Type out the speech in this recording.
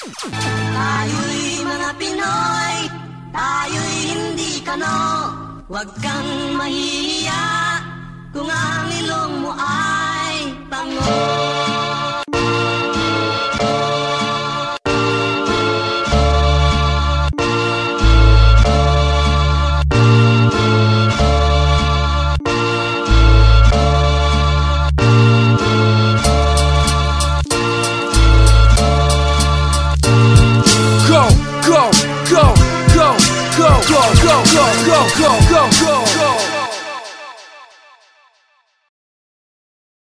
Tayo'y mga Pinoy, tayo'y hindi kano. Huwag kang mahihiya kung ang ilong mo